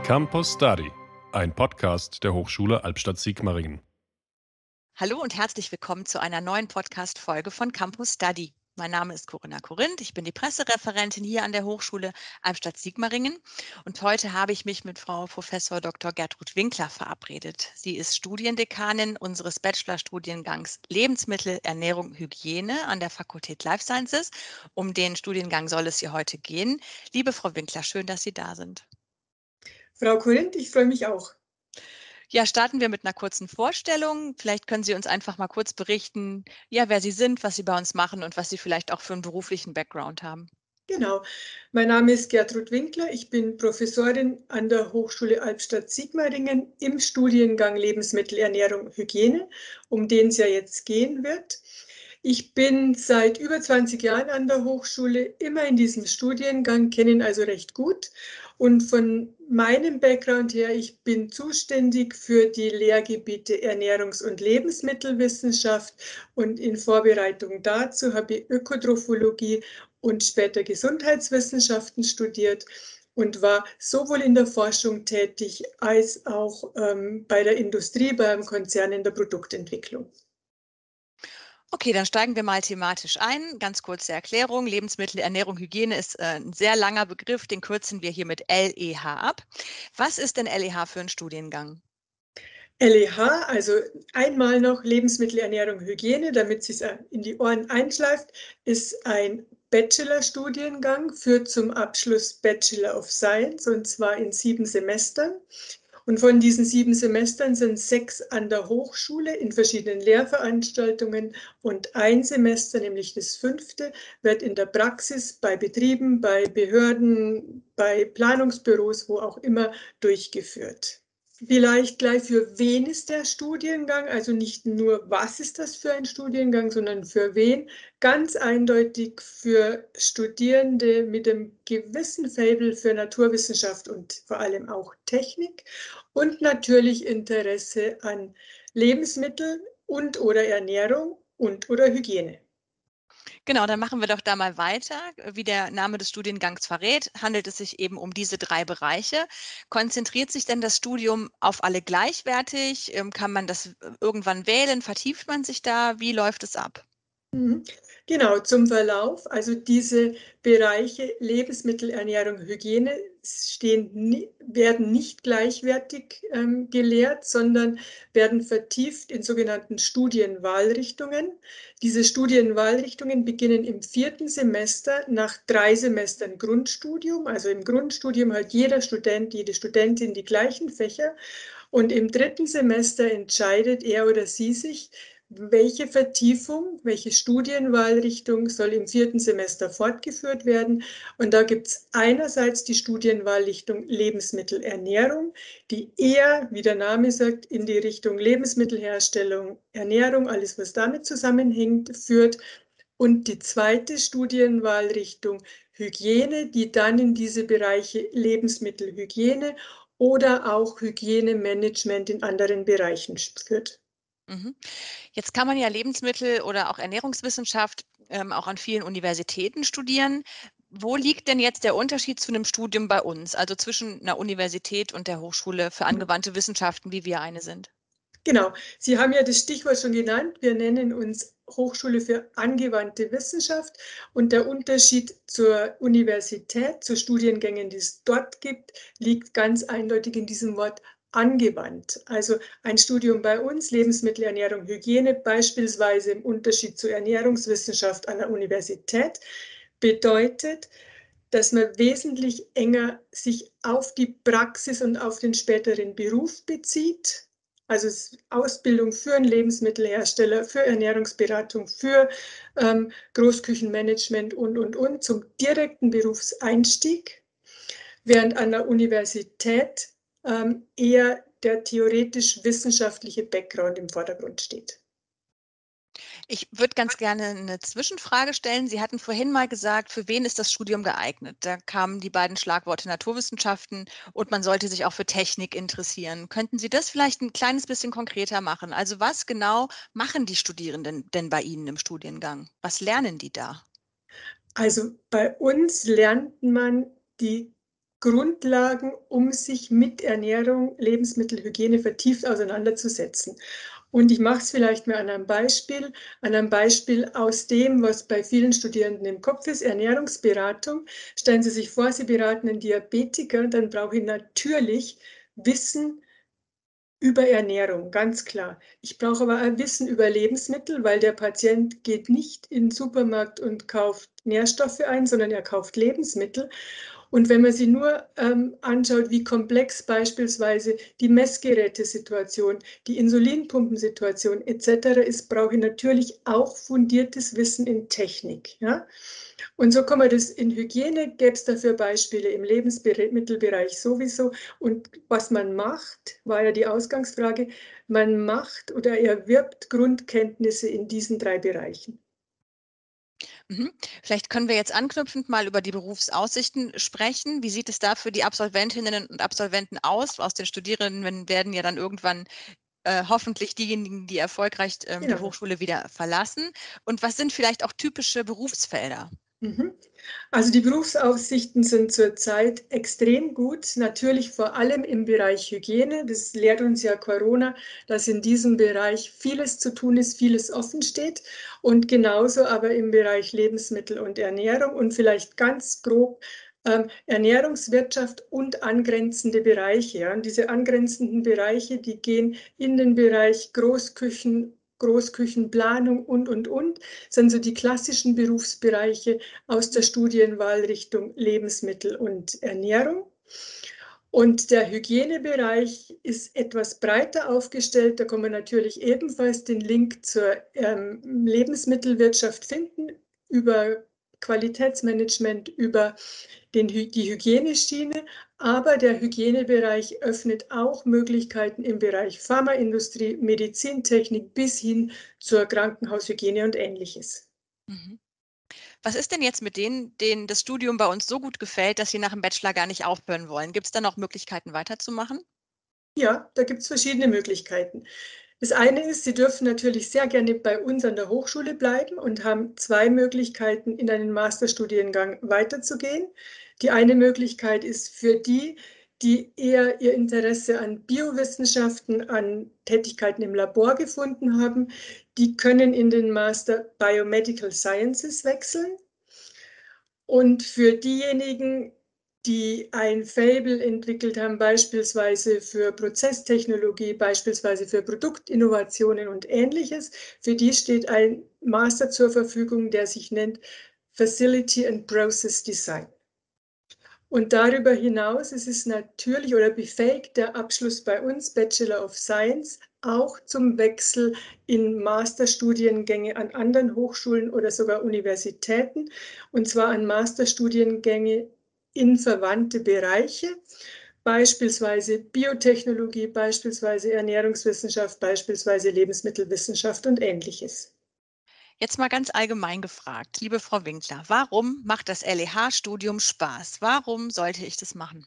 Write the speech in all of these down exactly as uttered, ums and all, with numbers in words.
Campus Study, ein Podcast der Hochschule Albstadt-Sigmaringen. Hallo und herzlich willkommen zu einer neuen Podcast-Folge von Campus Study. Mein Name ist Corinna Korinth, ich bin die Pressereferentin hier an der Hochschule Albstadt-Sigmaringen und heute habe ich mich mit Frau Professor Doktor Gertrud Winkler verabredet. Sie ist Studiendekanin unseres Bachelorstudiengangs Lebensmittel, Ernährung, Hygiene an der Fakultät Life Sciences. Um den Studiengang soll es hier heute gehen. Liebe Frau Winkler, schön, dass Sie da sind. Frau Korinth, ich freue mich auch. Ja, starten wir mit einer kurzen Vorstellung. Vielleicht können Sie uns einfach mal kurz berichten, ja, wer Sie sind, was Sie bei uns machen und was Sie vielleicht auch für einen beruflichen Background haben. Genau. Mein Name ist Gertrud Winkler. Ich bin Professorin an der Hochschule Albstadt-Sigmaringen im Studiengang Lebensmittel, Ernährung, Hygiene, um den es ja jetzt gehen wird. Ich bin seit über zwanzig Jahren an der Hochschule, immer in diesem Studiengang, kenne ihn also recht gut. Und von meinem Background her, ich bin zuständig für die Lehrgebiete Ernährungs- und Lebensmittelwissenschaft und in Vorbereitung dazu habe ich Ökotrophologie und später Gesundheitswissenschaften studiert und war sowohl in der Forschung tätig als auch ähm, bei der Industrie, beim Konzern in der Produktentwicklung. Okay, dann steigen wir mal thematisch ein. Ganz kurze Erklärung. Lebensmittel, Ernährung, Hygiene ist äh, ein sehr langer Begriff, den kürzen wir hier mit L E H ab. Was ist denn L E H für ein Studiengang? L E H, also einmal noch Lebensmittel, Ernährung, Hygiene, damit es sich in die Ohren einschleift, ist ein Bachelorstudiengang, führt zum Abschluss Bachelor of Science und zwar in sieben Semestern. Und von diesen sieben Semestern sind sechs an der Hochschule in verschiedenen Lehrveranstaltungen und ein Semester, nämlich das fünfte, wird in der Praxis bei Betrieben, bei Behörden, bei Planungsbüros, wo auch immer, durchgeführt. Vielleicht gleich, für wen ist der Studiengang? Also nicht nur, was ist das für ein Studiengang, sondern für wen? Ganz eindeutig für Studierende mit einem gewissen Faible für Naturwissenschaft und vor allem auch Technik und natürlich Interesse an Lebensmitteln und oder Ernährung und oder Hygiene. Genau, dann machen wir doch da mal weiter. Wie der Name des Studiengangs verrät, handelt es sich eben um diese drei Bereiche. Konzentriert sich denn das Studium auf alle gleichwertig? Ähm, Kann man das irgendwann wählen? Vertieft man sich da? Wie läuft es ab? Mhm. Genau, zum Verlauf. Also diese Bereiche Lebensmittel, Ernährung, Hygiene stehen, ni- werden nicht gleichwertig ähm, gelehrt, sondern werden vertieft in sogenannten Studienwahlrichtungen. Diese Studienwahlrichtungen beginnen im vierten Semester nach drei Semestern Grundstudium. Also im Grundstudium hat jeder Student, jede Studentin die gleichen Fächer. Und im dritten Semester entscheidet er oder sie sich, welche Vertiefung, welche Studienwahlrichtung soll im vierten Semester fortgeführt werden. Und da gibt es einerseits die Studienwahlrichtung Lebensmittelernährung, die eher, wie der Name sagt, in die Richtung Lebensmittelherstellung, Ernährung, alles was damit zusammenhängt, führt. Und die zweite Studienwahlrichtung Hygiene, die dann in diese Bereiche Lebensmittelhygiene oder auch Hygienemanagement in anderen Bereichen führt. Mhm. Jetzt kann man ja Lebensmittel- oder auch Ernährungswissenschaft ähm, auch an vielen Universitäten studieren. Wo liegt denn jetzt der Unterschied zu einem Studium bei uns, also zwischen einer Universität und der Hochschule für angewandte Wissenschaften, wie wir eine sind? Genau, Sie haben ja das Stichwort schon genannt. Wir nennen uns Hochschule für angewandte Wissenschaft und der Unterschied zur Universität, zu Studiengängen, die es dort gibt, liegt ganz eindeutig in diesem Wort angewandt. Also ein Studium bei uns, Lebensmittel, Ernährung, Hygiene, beispielsweise im Unterschied zur Ernährungswissenschaft an der Universität, bedeutet, dass man wesentlich enger sich auf die Praxis und auf den späteren Beruf bezieht. Also Ausbildung für einen Lebensmittelhersteller, für Ernährungsberatung, für ähm, Großküchenmanagement und, und, und zum direkten Berufseinstieg, während an der Universität ähm, eher der theoretisch-wissenschaftliche Background im Vordergrund steht. Ich würde ganz gerne eine Zwischenfrage stellen. Sie hatten vorhin mal gesagt, für wen ist das Studium geeignet? Da kamen die beiden Schlagworte Naturwissenschaften und man sollte sich auch für Technik interessieren. Könnten Sie das vielleicht ein kleines bisschen konkreter machen? Also was genau machen die Studierenden denn bei Ihnen im Studiengang? Was lernen die da? Also bei uns lernt man die Grundlagen, um sich mit Ernährung, Lebensmittelhygiene vertieft auseinanderzusetzen. Und ich mache es vielleicht mal an einem Beispiel, an einem Beispiel aus dem, was bei vielen Studierenden im Kopf ist, Ernährungsberatung. Stellen Sie sich vor, Sie beraten einen Diabetiker, dann brauche ich natürlich Wissen über Ernährung, ganz klar. Ich brauche aber auch Wissen über Lebensmittel, weil der Patient geht nicht in den Supermarkt und kauft Nährstoffe ein, sondern er kauft Lebensmittel. Und wenn man sich nur ähm, anschaut, wie komplex beispielsweise die Messgerätesituation, die Insulinpumpensituation et cetera ist, brauche ich natürlich auch fundiertes Wissen in Technik. Ja? Und so kann man das in Hygiene, gäbe es dafür Beispiele im Lebensmittelbereich sowieso. Und was man macht, war ja die Ausgangsfrage, man macht oder erwirbt Grundkenntnisse in diesen drei Bereichen. Mhm. Vielleicht können wir jetzt anknüpfend mal über die Berufsaussichten sprechen. Wie sieht es da für die Absolventinnen und Absolventen aus? Aus den Studierenden werden ja dann irgendwann äh, hoffentlich diejenigen, die erfolgreich ähm, die Genau. Hochschule wieder verlassen. Und was sind vielleicht auch typische Berufsfelder? Mhm. Also die Berufsaussichten sind zurzeit extrem gut, natürlich vor allem im Bereich Hygiene. Das lehrt uns ja Corona, dass in diesem Bereich vieles zu tun ist, vieles offen steht. Und genauso aber im Bereich Lebensmittel und Ernährung und vielleicht ganz grob ähm, Ernährungswirtschaft und angrenzende Bereiche. Ja. Und diese angrenzenden Bereiche, die gehen in den Bereich Großküchen, Großküchenplanung und, und, und, sind so die klassischen Berufsbereiche aus der Studienwahl Richtung Lebensmittel und Ernährung. Und der Hygienebereich ist etwas breiter aufgestellt. Da kann man natürlich ebenfalls den Link zur ähm, Lebensmittelwirtschaft finden, über Qualitätsmanagement, über den, die Hygieneschiene. Aber der Hygienebereich öffnet auch Möglichkeiten im Bereich Pharmaindustrie, Medizintechnik bis hin zur Krankenhaushygiene und Ähnliches. Mhm. Was ist denn jetzt mit denen, denen das Studium bei uns so gut gefällt, dass sie nach dem Bachelor gar nicht aufhören wollen? Gibt es da noch Möglichkeiten weiterzumachen? Ja, da gibt es verschiedene Möglichkeiten. Das eine ist, Sie dürfen natürlich sehr gerne bei uns an der Hochschule bleiben und haben zwei Möglichkeiten, in einen Masterstudiengang weiterzugehen. Die eine Möglichkeit ist für die, die eher ihr Interesse an Biowissenschaften, an Tätigkeiten im Labor gefunden haben, die können in den Master Biomedical Sciences wechseln. Und für diejenigen, die ein Faible entwickelt haben, beispielsweise für Prozesstechnologie, beispielsweise für Produktinnovationen und Ähnliches, für die steht ein Master zur Verfügung, der sich nennt Facility and Process Design. Und darüber hinaus ist es natürlich oder befähigt der Abschluss bei uns, Bachelor of Science, auch zum Wechsel in Masterstudiengänge an anderen Hochschulen oder sogar Universitäten, und zwar an Masterstudiengänge in verwandte Bereiche, beispielsweise Biotechnologie, beispielsweise Ernährungswissenschaft, beispielsweise Lebensmittelwissenschaft und Ähnliches. Jetzt mal ganz allgemein gefragt, liebe Frau Winkler, warum macht das L E H-Studium Spaß? Warum sollte ich das machen?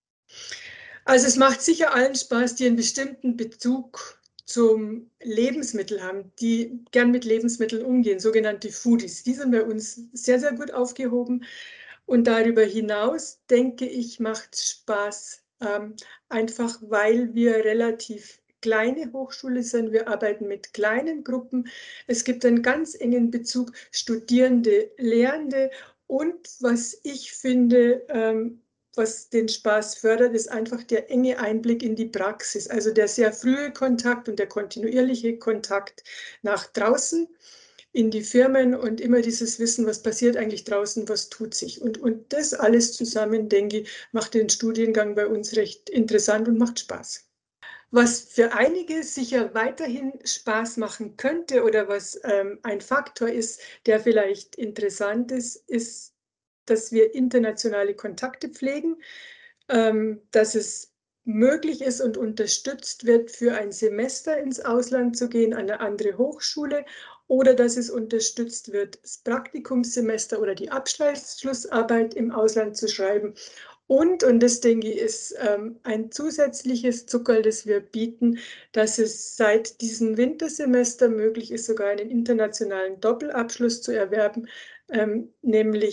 Also es macht sicher allen Spaß, die einen bestimmten Bezug zum Lebensmittel haben, die gern mit Lebensmitteln umgehen, sogenannte Foodies. Die sind bei uns sehr, sehr gut aufgehoben. Und darüber hinaus, denke ich, macht es Spaß, ähm, einfach weil wir relativ kleine Hochschule sind. Wir arbeiten mit kleinen Gruppen. Es gibt einen ganz engen Bezug Studierende, Lehrende. Und was ich finde, ähm, was den Spaß fördert, ist einfach der enge Einblick in die Praxis, also der sehr frühe Kontakt und der kontinuierliche Kontakt nach draußen in die Firmen und immer dieses Wissen, was passiert eigentlich draußen, was tut sich. Und, und das alles zusammen, denke ich, macht den Studiengang bei uns recht interessant und macht Spaß. Was für einige sicher weiterhin Spaß machen könnte oder was ähm, ein Faktor ist, der vielleicht interessant ist, ist, dass wir internationale Kontakte pflegen, ähm, dass es möglich ist und unterstützt wird, für ein Semester ins Ausland zu gehen, an eine andere Hochschule, oder dass es unterstützt wird, das Praktikumssemester oder die Abschlussarbeit im Ausland zu schreiben. Und, und das denke ich, ist ähm, ein zusätzliches Zuckerl, das wir bieten, dass es seit diesem Wintersemester möglich ist, sogar einen internationalen Doppelabschluss zu erwerben, ähm, nämlich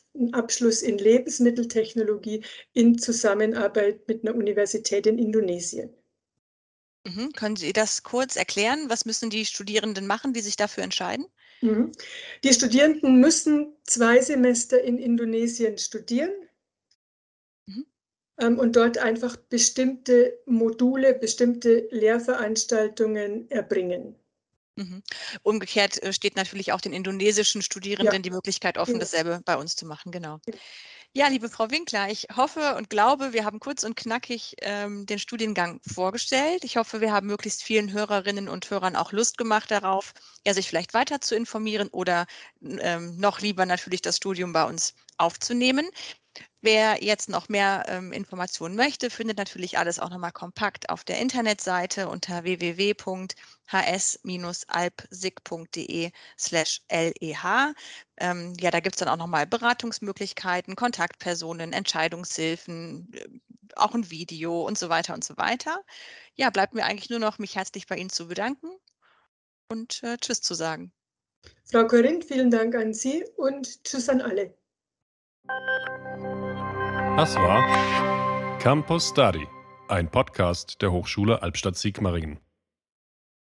einen Abschluss in Lebensmitteltechnologie in Zusammenarbeit mit einer Universität in Indonesien. Mhm. Können Sie das kurz erklären? Was müssen die Studierenden machen, die sich dafür entscheiden? Mhm. Die Studierenden müssen zwei Semester in Indonesien studieren. Mhm. Ähm, und dort einfach bestimmte Module, bestimmte Lehrveranstaltungen erbringen. Mhm. Umgekehrt äh, steht natürlich auch den indonesischen Ja, Studierenden die Möglichkeit offen, genau. dasselbe bei uns zu machen, genau. Ja, liebe Frau Winkler, ich hoffe und glaube, wir haben kurz und knackig ähm, den Studiengang vorgestellt. Ich hoffe, wir haben möglichst vielen Hörerinnen und Hörern auch Lust gemacht darauf, ja, sich vielleicht weiter zu informieren oder ähm, noch lieber natürlich das Studium bei uns aufzunehmen. Wer jetzt noch mehr ähm, Informationen möchte, findet natürlich alles auch nochmal kompakt auf der Internetseite unter w w w punkt h s alpsig punkt d e slash l e h. Ähm, ja, da gibt es dann auch nochmal Beratungsmöglichkeiten, Kontaktpersonen, Entscheidungshilfen, äh, auch ein Video und so weiter und so weiter. Ja, bleibt mir eigentlich nur noch, mich herzlich bei Ihnen zu bedanken und äh, Tschüss zu sagen. Frau Corinth, vielen Dank an Sie und Tschüss an alle. Das war Campus Study, ein Podcast der Hochschule Albstadt-Sigmaringen.